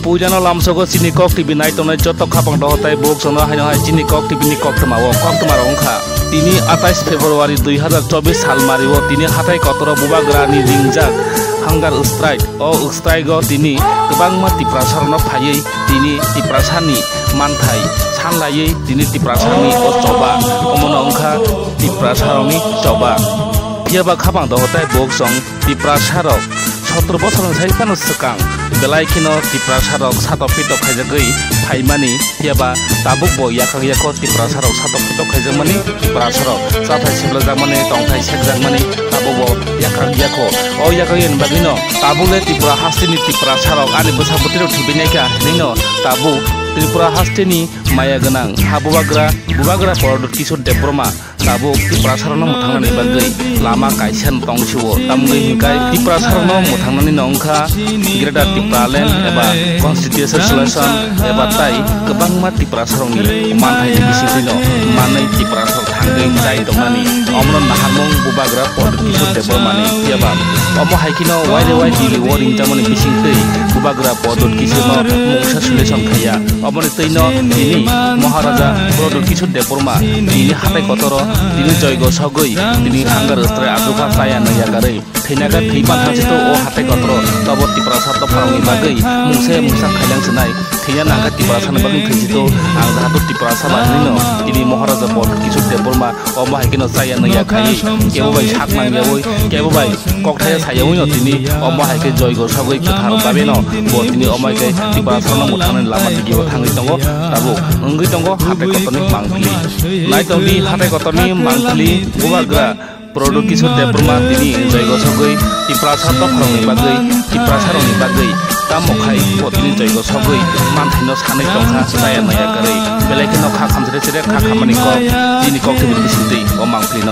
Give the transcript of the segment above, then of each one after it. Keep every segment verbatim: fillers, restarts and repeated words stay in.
Pujano lamsogo sini kok tibi nai tonai jotok kapang dohotai bok sono haino hai sini kok tibi ni kok temawo kok temaro ongkha tini আঠাইশ Februari দুই হাজার চব্বিশ সাল Mario tini hatai kotoro bubagrani ringjak hanggar strike o strike o tini kebangma tiprasarno phayei tini tiprasani manthai sanlayei tini tiprasani o coba omono ongkha tiprasaroni coba piaba kapang dohotai bok song tiprasarok সতেরো বছর সাইপানো সেকাং বেলাই খিনো টিপ্রাসারক সাতক পিটক খাইজাগৈ ফাইমানি হিয়াবা তাবুক ব ইয়াখাং ইয়াখো টিপ্রাসারক সাতক পিটক খাইজাগমানি টিপ্রাসারক সাथाय सिबलाजागमानि टंथाय सेकजागमानि ताबुक ब याखां याखो ओ याखां इन बागिनो ताबुले टिप्रा हास्तिनि टिप्रासारक आनि बोसाबुतिरो थिबिनायका निनो ताबु त्रिपुरा हास्तिनि माया गोनां हाबुबाग्रा बुबाग्रा परदत किशोर देबब्रमा ताबुक टिप्रासारनो मुथांनानै बागै लामा कायसान तंसिवो तामगै हिंखाय टिप्रासारनो मुथांनानै नंखा ग्रेटार टिप्रालेण्ड एबा कन्स्टिट्युसन सल्युसन एबा ताइ गोबांमा टिप्रासारनि मानथायनि बिसिङैनो मानै टिप्रासार थांगै जाय दंनानि अमन नाहामं बुबाग्रा परदत किशोर देबब्रमानि याबा अमो हाइकिनो वाइरे वाइ दिलि वरिं जामनि बिसिङै बुबाग्रा परदत किशोरनो मुंसा सल्युसन खाया अमनि तैनो दिनि महाराजा परदत किशोर देबब्रमा दिनि हाथाय कतरो दिनि जयग सगै दिनि हांगार अस्त्रे आदुखा साया नयागारै थैनागा थैपान थांसितो ओ हाथाय कतरो तब टिप्रासार तफारनि बागै मुंसे मुंसा खायलांसनाय थैना नागा टिप्रासारनि बागै थैसितो आं जाहातो टिप्रासा बानिनो दिनि महाराजा परदत किशोर देबब्रमा ओ माहायकिनो साया नया खायै केबोबाय साक नांगेवै केबोबाय ककथाय सायावैनो दिनि ओ माहायके जयग सगै कथार बाबेनो बो दिनि ओ माहायके टिप्रासारनो मुथांनानै लामा दिगियाव थाङै दङ ताबो ओंगै दङ हाथाय कतरनि मांथलि नायतंदि हाथाय कतरनि मांथलि बुबाग्रा परदत किशोर देबब्रमा दिनि जयग सगै टिप्रासार तफारनि बागै टिप्रासारनि बागै तामखाय पतिनि जयग सगै मानथायनो सानै दंखा साया नया गारै बेलायखिनो खा खामथरे सेरे खा खामानि क दिनि कक टिबिनि बिसिंदै ओ मांथलिनो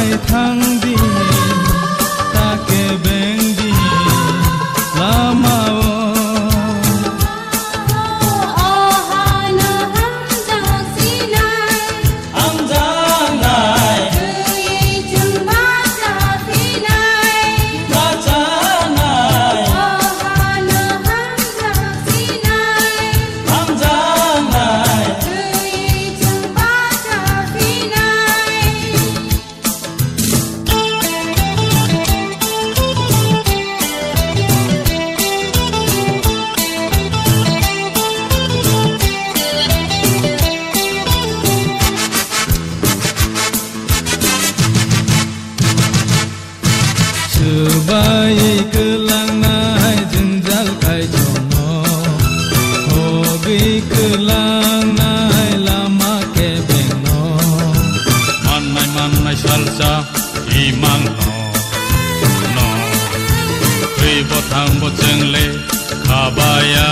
Sebaik kelangai jenjal kai jono hobi kelangai lama kebeno manai manai salsa imang no no ribo thang bo jengle khabaya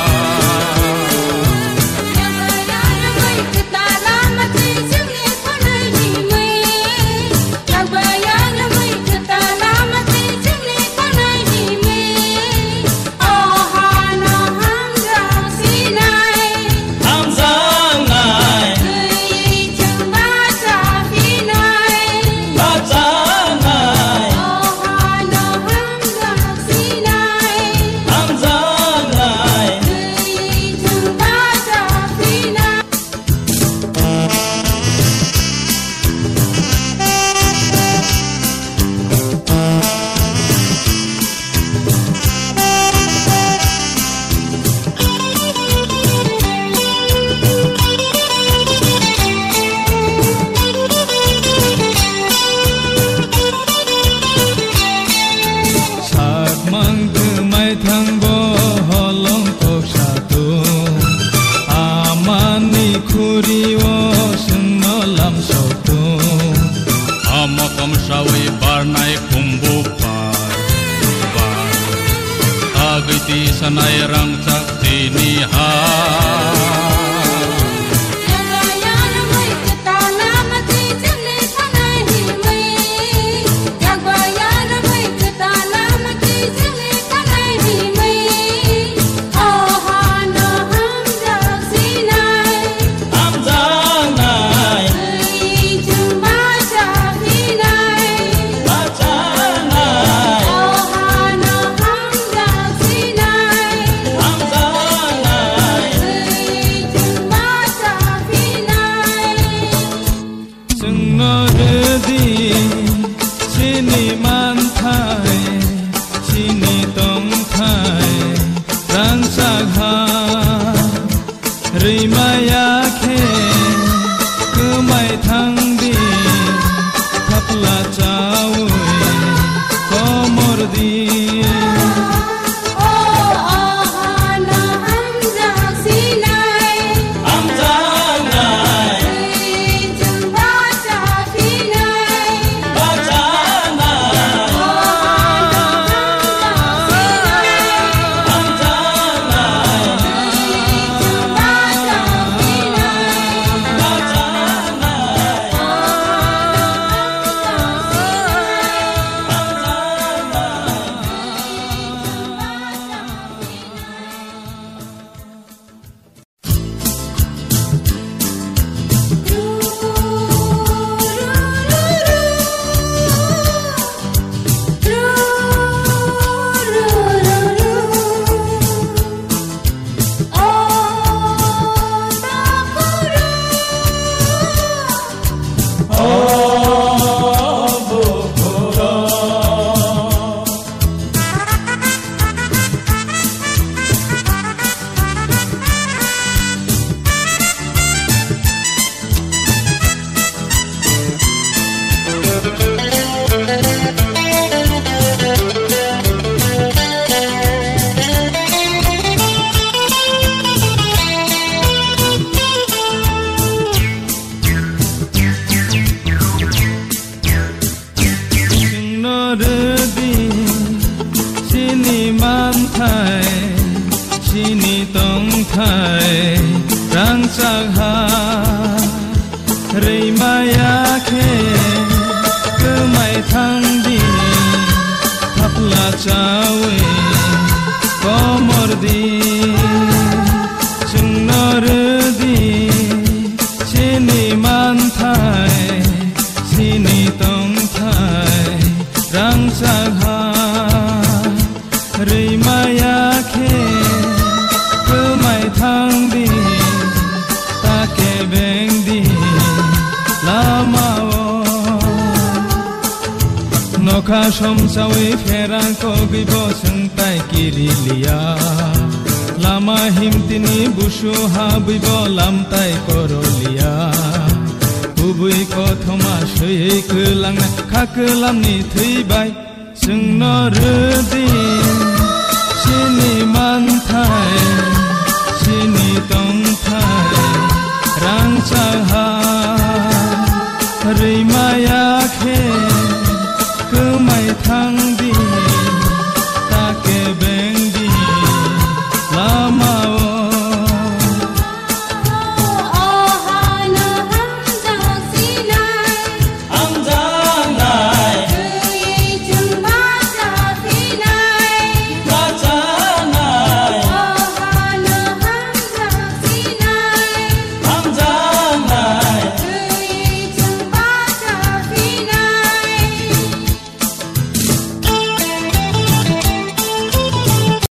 sanai rang cak tini ha Amza rangsaha rimaya khe kumai thangdi thapla chawi komor di somsawi ferang ko gibo sengtai kirilia lama himtini busu habibo lamtai korolia ubui ko thoma sui kelang khakelam ni theibai sungno redi sini manthai